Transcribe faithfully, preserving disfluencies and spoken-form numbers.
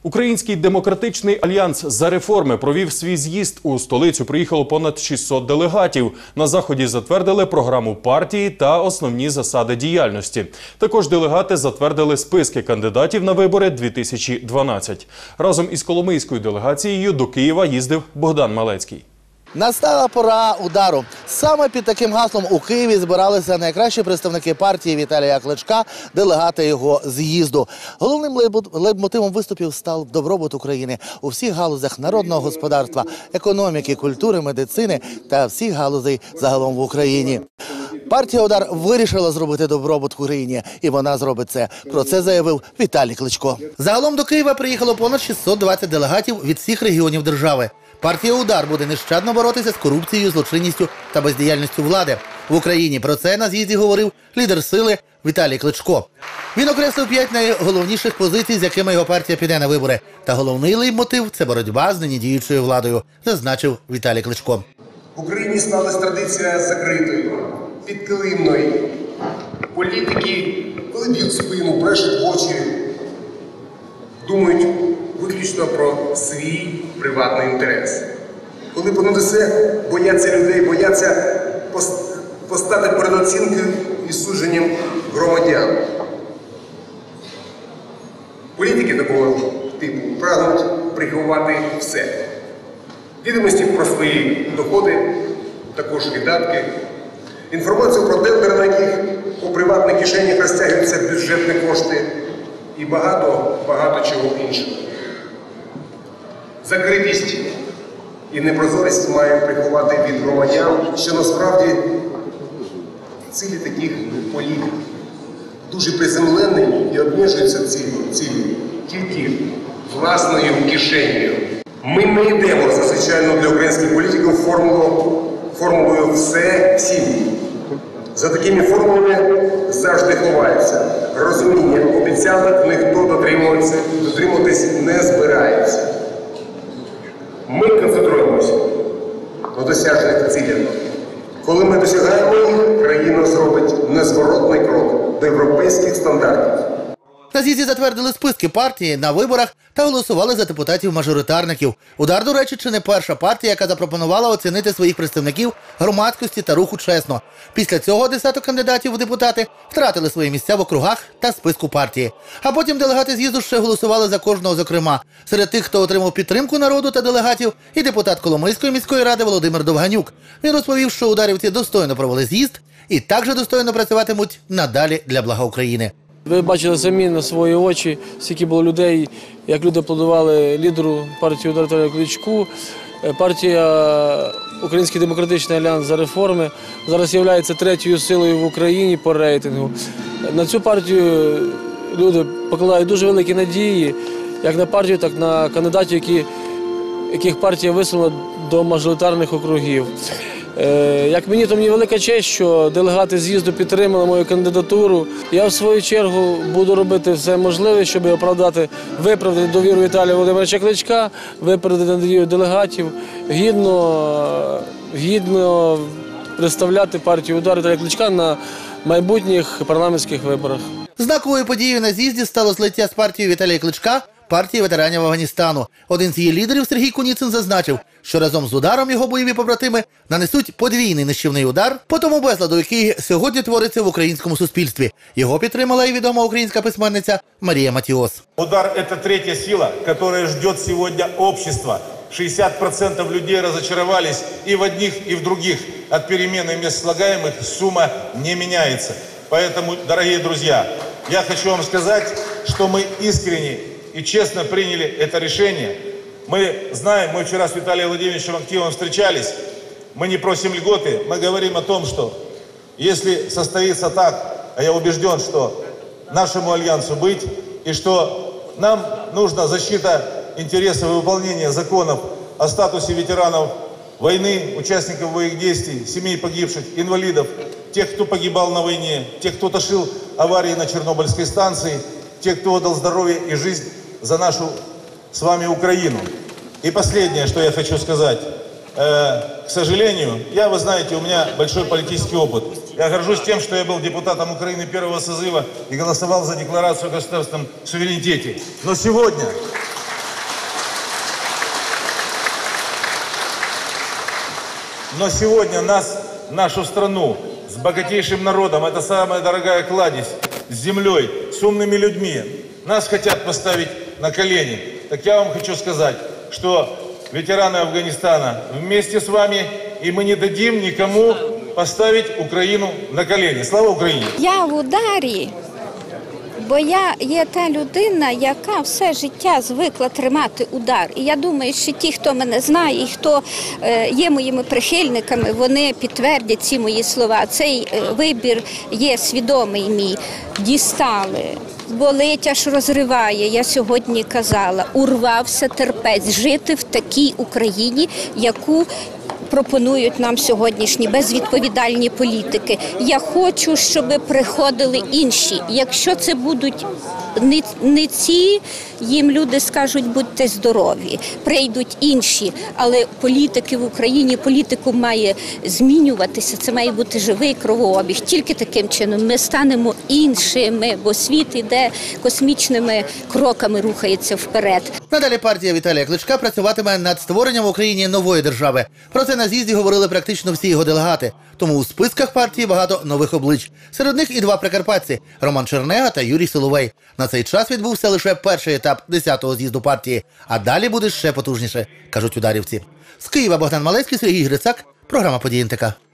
Український демократичний альянс «За реформи» провів свій з'їзд. У столицю приїхало понад шістсот делегатів. На заході затвердили програму партії та основні засади діяльності. Також делегати затвердили списки кандидатів на вибори дві тисячі дванадцять. Разом із коломийською делегацією до Києва їздив Богдан Малецький. Настала пора удару. Саме під таким гаслом у Києві збиралися найкращі представники партії Віталія Кличка, делегати його з'їзду. Головним лейтмотивом виступів став добробут України у всіх галузях народного господарства, економіки, культури, медицини та всіх галузей загалом в Україні. Партія «Удар» вирішила зробити добробут в Україні, і вона зробить це. Про це заявив Віталій Кличко. Загалом до Києва приїхало понад шістсот двадцять делегатів від всіх регіонів держави. Партія «Удар» буде нещадно боротися з корупцією, злочинністю та бездіяльністю влади в Україні. Про це на з'їзді говорив лідер сили Віталій Кличко. Він окреслив п'ять найголовніших позицій, з якими його партія піде на вибори. Та головний лейтмотив – це боротьба з нині діючою владою, зазначив Віталій Кличко. В Україні сталася традиція закритої, підкилимної політики, коли б'ють спину, брешуть в очі, думають виключно про свій приватний інтерес. Коли понад усе бояться людей, бояться постати перед оцінкою і судженням громадян. Політики такого типу прагнуть приховати все. Відомості про свої доходи, також видатки, інформацію про тендери, на яких у приватних кишенях розтягуються бюджетні кошти і багато, багато чого іншого. Закритість і непрозорість мають приховати від громадян, що насправді цілі таких політик дуже приземлені і обмежуються ці цілі тільки власною кишенею. Ми не йдемо за звичайно для українських політиків формулу, формулою «все всім». За такими формулами завжди ховається розуміння, обіцянок ніхто дотримуватися, дотримуватись не збирається. Ми концентруємося на досяжних цілях. Коли ми досягаємо їх, країна зробить незворотний крок до європейських стандартів. На з'їзді затвердили списки партії на виборах та голосували за депутатів-мажоритарників. «Удар», до речі, чи не перша партія, яка запропонувала оцінити своїх представників громадськості та руху чесно. Після цього десяток кандидатів у депутати втратили свої місця в округах та списку партії. А потім делегати з'їзду ще голосували за кожного зокрема. Серед тих, хто отримав підтримку народу та делегатів, і депутат Коломийської міської ради Володимир Довганюк. Він розповів, що ударівці достойно провели з'їзд і також достойно працюватимуть надалі для блага України. Ви бачили самі на свої очі, скільки було людей, як люди аплодували лідеру партії «Удар» Віталію Кличку. Партія «Український демократичний альянс «За реформи» зараз є третьою силою в Україні по рейтингу. На цю партію люди покладають дуже великі надії, як на партію, так і на кандидатів, які, яких партія висунула до мажоритарних округів. Як мені, то мені велика честь, що делегати з'їзду підтримали мою кандидатуру. Я в свою чергу буду робити все можливе, щоб оправдати, виправдати довіру Віталія Володимировича Кличка, виправдати довіру делегатів, гідно, гідно представляти партію «Удар» Віталія Кличка на майбутніх парламентських виборах. Знаковою подією на з'їзді стало злиття з партією Віталія Кличка партії ветеранів Афганістану. Один з її лідерів, Сергій Куніцин, зазначив, що разом з «Ударом» його бойові побратими нанесуть подвійний нищівний удар по тому безладу, який сьогодні твориться в українському суспільстві. Його підтримала і відома українська письменниця Марія Матіос. «Удар» – це третя сила, яка ждет сьогодні общество. шістдесят відсотків людей розчарувались і в одних, і в других. От перемены мест слагаемых сумма не меняется. Поэтому, дорогие друзья, я хочу вам сказать, что мы искренне и честно приняли это решение. Мы знаем, мы вчера с Виталием Владимировичем активно встречались, мы не просим льготы, мы говорим о том, что если состоится так, а я убежден, что нашему альянсу быть, и что нам нужна защита интересов и выполнение законов о статусе ветеранов войны, участников боевых действий, семей погибших, инвалидов, тех, кто погибал на войне, тех, кто тушил аварии на Чернобыльской станции, тех, кто отдал здоровье и жизнь за нашу с вами Украину. И последнее, что я хочу сказать. Э, к сожалению, я, вы знаете, у меня большой политический опыт. Я горжусь тем, что я был депутатом Украины первого созыва и голосовал за декларацию о государственном суверенитете. Но сегодня, Но сегодня нас, нашу страну, с богатейшим народом, это самая дорогая кладезь, с землей, с умными людьми, нас хотят поставить на колени. Так я вам хочу сказать, что ветераны Афганистана вместе с вами, и мы не дадим никому поставить Украину на колени. Слава Україні! Я в ударі, бо я є та людина, яка все життя звикла тримати удар. І я думаю, що ті, хто мене знає і хто е, є моїми прихильниками, вони підтвердять ці мої слова. Цей е, вибір є свідомий мій. Дістали. Болить, аж розриває, я сьогодні казала, урвався терпець жити в такій Україні, яку пропонують нам сьогоднішні безвідповідальні політики. Я хочу, щоб приходили інші. Якщо це будуть не, не ці, їм люди скажуть, будьте здорові. Прийдуть інші, але політики в Україні, політику має змінюватися, це має бути живий кровообіг. Тільки таким чином ми станемо іншими, бо світ іде космічними кроками, рухається вперед. Надалі партія Віталія Кличка працюватиме над створенням в Україні нової держави. Про це на з'їзді говорили практично всі його делегати. Тому у списках партії багато нових облич. Серед них і два прикарпатці – Роман Чернега та Юрій Соловей. На цей час відбувся лише перший етап десятого з'їзду партії, а далі буде ще потужніше, кажуть ударівці. З Києва Богдан Малецький, Сергій Грицак, програма «Події ен те ка».